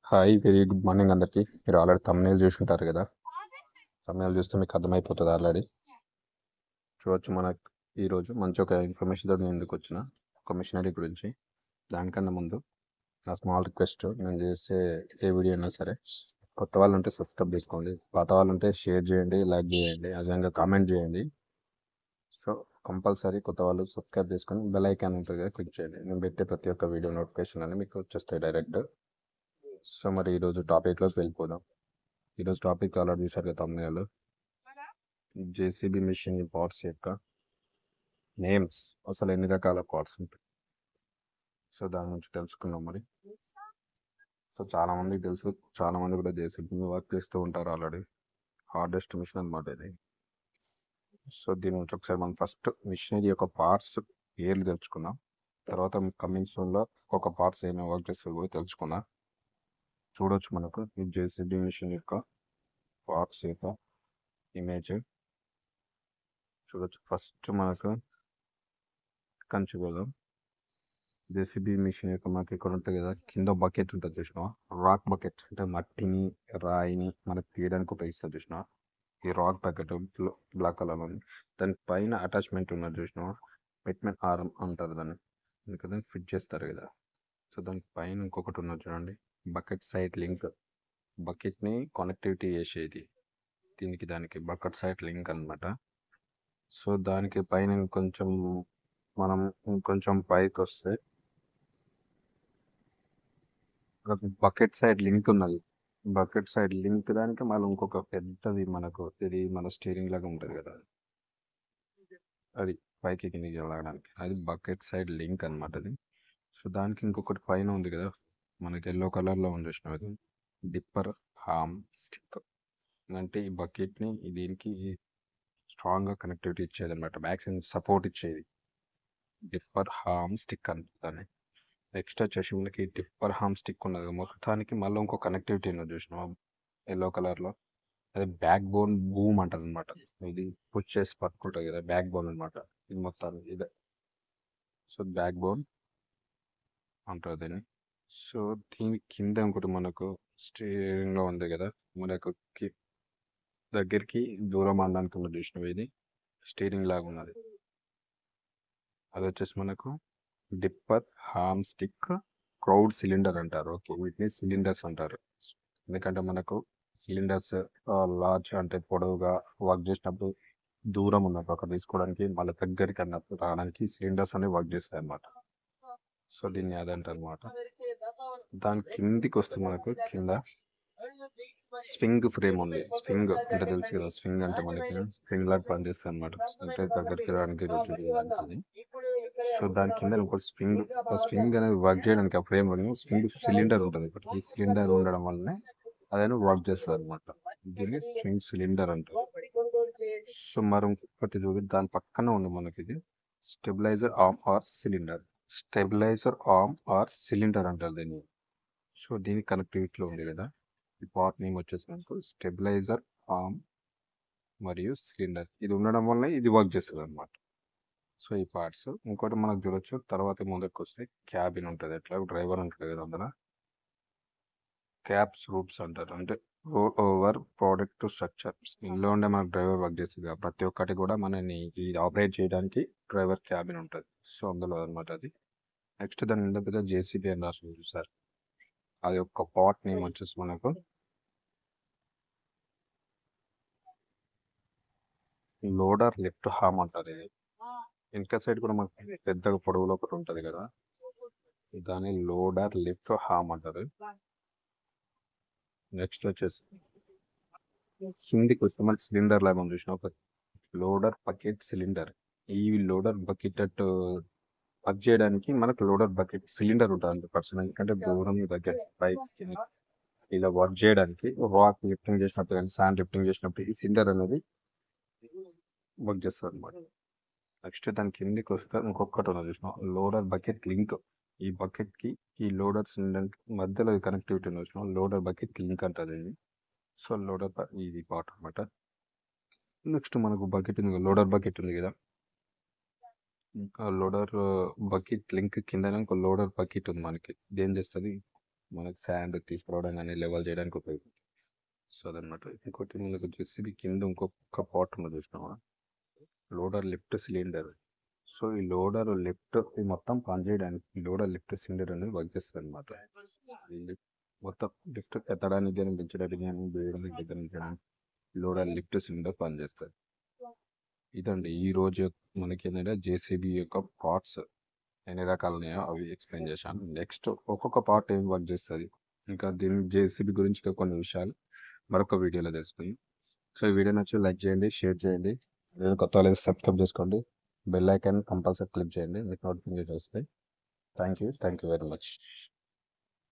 Hi very good morning అందరికీ. మీరు already thumbnail చూసుంటారు కదా. తమ్నేల్ చూస్తే మీకు అర్థమైపోతుంది ఆల్రెడీ. చూడొచ్చు మనకు ఈరోజు మంచి ఒక ఇన్ఫర్మేషన్ తోటి నేను ఎందుకు వచ్చిన ఒక మిషనరీ గురించి. దానికన్నా ముందు నా స్మాల్ రిక్వెస్ట్, నేను చేసే ఏ వీడియో అయినా సరే కొత్త వాళ్ళు ఉంటే సబ్స్క్రైబ్ చేసుకోండి, పాత వాళ్ళు ఉంటే షేర్ చేయండి, లైక్ చేయండి, అదేవిధంగా కామెంట్ చేయండి. సో కంపల్సరీ కొత్త వాళ్ళు సబ్స్క్రైబ్ చేసుకొని బెల్ ఐకాన్ ఉంటుంది కదా, క్లిక్ చేయండి. నేను పెట్టే ప్రతి ఒక్క వీడియో నోటిఫికేషన్ అని మీకు వచ్చేస్తాయి డైరెక్ట్. సో మరి ఈరోజు టాపిక్లోకి వెళ్ళిపోదాం. ఈరోజు టాపిక్ ఆల్రెడీ చూశారు కదా తమ్నేల్. జేసీబీ మిషన్ పార్ట్స్ యొక్క నేమ్స్, అసలు ఎన్ని రకాల పార్ట్స్ ఉంటాయి, సో దాని గురించి తెలుసుకుందాం. మరి సో చాలా మందికి తెలుసు, చాలా మంది కూడా జేసీబీ వర్క్ చేస్తూ ఉంటారు ఆల్రెడీ. హార్డెస్ట్ మిషన్ అనమాట ఇది. సో దీని నుంచి ఒకసారి మనం ఫస్ట్ మిషనరీ యొక్క పార్ట్స్ పేర్లు తెలుసుకుందాం. తర్వాత కమింగ్ సూన్లో ఒక్కొక్క పార్ట్స్ ఏమేమి వర్క్ చేస్తుంది కూడా తెలుసుకుందాం. చూడొచ్చు మనకు ఈ జేసీబీ మిషన్ యొక్క పార్ట్స్ యొక్క ఇమేజ్ చూడొచ్చు. ఫస్ట్ మనకు కంచుకోదాం. జేసీబీ మిషన్ యొక్క మనకి ఇక్కడ ఉంటుంది కదా, కింద బకెట్ ఉంటుంది చూసినా, రాక్ బకెట్ అంటే మట్టిని రాయిని మనకి తీయడానికి ఉపయోగిస్తారు చూసినా. ఈ రాక్ బకెట్ బ్లాక్ కలర్ ఉంది. దాని పైన అటాచ్మెంట్ ఉన్నది చూసినా, పెట్మెంట్ ఆర్మ్ అంటారు దాన్ని, ఎందుకంటే ఫిట్ చేస్తారు కదా. సో దాని పైన ఇంకొకటి ఉన్నది చూడండి, బకెట్ సైడ్ లింక్. బకెట్ని కనెక్టివిటీ చేసేది దీనికి దానికి బకెట్ సైడ్ లింక్ అనమాట. సో దానికి పైన ఇంకొంచెం మనం ఇంకొంచెం పైకి వస్తే బకెట్ సైడ్ లింక్ ఉన్నది. బకెట్ సైడ్ లింక్ దానికి మళ్ళీ ఇంకొక పెద్దది మనకు ఇది మన స్టీరింగ్ లాగా ఉంటుంది కదా, అది పైకి కిందికి వెళ్ళడానికి, అది బకెట్ సైడ్ లింక్ అనమాట అది. సో దానికి ఇంకొకటి పైన ఉంది కదా, మనకి ఎల్లో కలర్లో ఉంది చూసినాం, అది డిప్పర్ హామ్ స్టిక్. అంటే ఈ బకెట్ని దీనికి స్ట్రాంగ్గా కనెక్టివిటీ ఇచ్చేది అనమాట, మ్యాక్సిమం సపోర్ట్ ఇచ్చేది డిప్పర్ హామ్ స్టిక్ అంటారు. నెక్స్ట్ వచ్చేసి మనకి డిప్పర్ హామ్ స్టిక్ ఉన్నది, మొత్తానికి మళ్ళీ ఇంకో కనెక్టివిటీ ఉన్నది చూసినాం ఎల్లో కలర్లో, అది బ్యాక్ బోన్ బూమ్ అంటారు అనమాట. ఇది పుష్ చేసి పట్టుకుంటుంది కదా, బ్యాక్ బోన్ అనమాట ఇది మొత్తానికి ఇదే. సో బ్యాక్ బోన్ అంటారు దీన్ని. సో దీని కింద ఇంకోటి మనకు స్టీరింగ్లో ఉంది కదా, మనకు దగ్గరికి దూరం అనడానికి ఉన్నది చూసినాం, ఇది స్టీరింగ్ లాగా ఉన్నది. అది వచ్చేసి మనకు dipper arm stick crowd cylinder అంటారు. ఓకే, వీటిని సిలిండర్స్ అంటారు, ఎందుకంటే మనకు సిలిండర్స్ లార్జ్ అంటే పొడవుగా వర్క్ చేసినప్పుడు, దూరం ఉన్నప్పుడు అక్కడ తీసుకోవడానికి, మళ్ళీ దగ్గరికి అన్నప్పుడు రావడానికి సిలిండర్స్ అనేవి వర్క్ చేస్తాయి అన్నమాట. సో దీన్ని అదంటారు అనమాట. దాని కిందికి వస్తే మనకు కింద స్వింగ్ ఫ్రేమ్ ఉంది. స్వింగ్ అంటే తెలుసు కదా, స్వింగ్ అంటే మనకి స్ప్రింగ్ లాగా పనిచేస్తుంది అనమాట, అంటే దగ్గరికి రావడానికి రోజు. సో దాని కింద ఇంకోటి స్వింగ్, ఆ స్వింగ్ అనేది వర్క్ చేయడానికి ఆ ఫ్రేమ్ స్వింగ్ సిలిండర్ ఉంటుంది. ఈ సిలిండర్ ఉండడం వల్లనే అదే వర్క్ చేస్తుంది అనమాట, దీన్ని స్వింగ్ సిలిండర్ అంటారు. సో మరి ఇంకొకటి చూడండి, దాని పక్కన ఉంది మనకి ఇది stabiliser arm or cylinder. Stabiliser arm or cylinder అంటారు దీన్ని. సో దీని కనెక్టివిటీలో ఉంది కదా, ఈ పార్ట్ నేమ్ వచ్చేసి మనకు స్టెబిలైజర్ ఆర్మ్ మరియు సిలిండర్. ఇది ఉండడం వల్ల ఇది వర్క్ చేస్తుంది అనమాట. సో ఈ పార్ట్స్ ఇంకోటి మనకు చూడొచ్చు. తర్వాత ముందుకు వస్తే క్యాబిన్ ఉంటుంది, ఎట్లా డ్రైవర్ ఉంటుంది కదా, అందులో క్యాబ్స్ రూట్స్ అంటారు, అంటే రోల్ ఓవర్ ప్రోడక్ట్ స్ట్రక్చర్. ఇందులో ఉండే మనకు డ్రైవర్ వర్క్ చేస్తుంది కదా, ప్రతి ఒక్కటి కూడా మనని ఇది ఆపరేట్ చేయడానికి డ్రైవర్ క్యాబిన్ ఉంటుంది. సో అందులో అనమాట అది. నెక్స్ట్ దాని నిండా పెద్ద జేసీబీ అని రాసి చూసారు, అది ఒక పార్ట్ నేమ్ వచ్చేసి మనకు లోడర్ లిఫ్ట్ హామ్ అంటారు. ఇది వెనక సైడ్ కూడా మనకి పెద్దగా పొడవులో ఒకటి ఉంటుంది కదా, దాన్ని లోడర్ లిఫ్ట్ హామ్ అంటారు. నెక్స్ట్ వచ్చేసి కిందికి వస్తే మనకి సిలిండర్ లాగా ఉంది చూసిన, ఒక లోడర్ బకెట్ సిలిండర్. ఈ లోడర్ బకెట్ వర్క్ చేయడానికి మనకు లోడర్ బకెట్ సిలిండర్ ఉంటుంది పర్సన్, ఎందుకంటే దూరం దగ్గర పైకి ఇలా వర్క్ చేయడానికి, రాక్ లిఫ్టింగ్ చేసినప్పుడు కానీ శాండ్ లిఫ్టింగ్ చేసినప్పుడు ఈ సిలిండర్ అనేది వర్క్ చేస్తుంది అనమాట. నెక్స్ట్ దాని కిందికి వస్తే ఇంకొకటి ఉన్నది చూసిన, లోడర్ బకెట్ లింక్. ఈ బకెట్కి ఈ లోడర్ సిలిండర్ మధ్యలో కనెక్టివిటీ ఉంది చూసిన, లోడర్ బకెట్ లింక్ అంటుంది ఇది. సో లోడర్ ఇది పార్ట్ అనమాట. నెక్స్ట్ మనకు బకెట్ ఉంది, లోడర్ బకెట్ ఉంది కదా, ఇంకా లోడర్ బకెట్ లింక్ కింద ఇంకో లోడర్ బకెట్ ఉంది మనకి. ఇది ఏం చేస్తుంది, మనకి శాండ్ తీసుకురావడం కానీ లెవెల్ చేయడానికి ఉపయోగపడుతుంది. సో అదనమాట. ఇంకోటి మనకు జెసిబి కింద ఇంకొక పార్ట్ ఉన్నది చూసినావా, లోడర్ లిఫ్ట్ సిలిండర్. సో ఈ లోడర్ లిఫ్ట్ ఇది మొత్తం పనిచేయడానికి ఈ లోడర్ లిఫ్ట్ సిలిండర్ అనేది వర్క్ చేస్తుంది అనమాట. మొత్తం లిఫ్ట్ ఎత్తడానికి కానీ దించడానికి కానీ వేయడానికి దగ్గర దించడానికి లోడర్ లిఫ్ట్ సిలిండర్ పనిచేస్తుంది. ఇదండి ఈ రోజు మనకి ఏంటంటే జేసీబీ యొక్క పార్ట్స్ ఎన్ని రకాలు ఉన్నాయో అవి ఎక్స్ప్లెయిన్ చేశాను. నెక్స్ట్ ఒక్కొక్క పార్ట్ ఏం వర్క్ చేస్తుంది, ఇంకా దీని జేసీబీ గురించి ఇంకా కొన్ని విషయాలు మరొక వీడియోలో తెలుస్తుంది. సో ఈ వీడియో నచ్చి లైక్ చేయండి, షేర్ చేయండి, ఏదైనా కొత్త వాళ్ళు సబ్స్క్రైబ్ చేసుకోండి, బెల్ ఐకాన్ కంపల్సరీ క్లిక్ చేయండి, మీకు నోటిఫికేషన్ వస్తాయి. Thank you very much.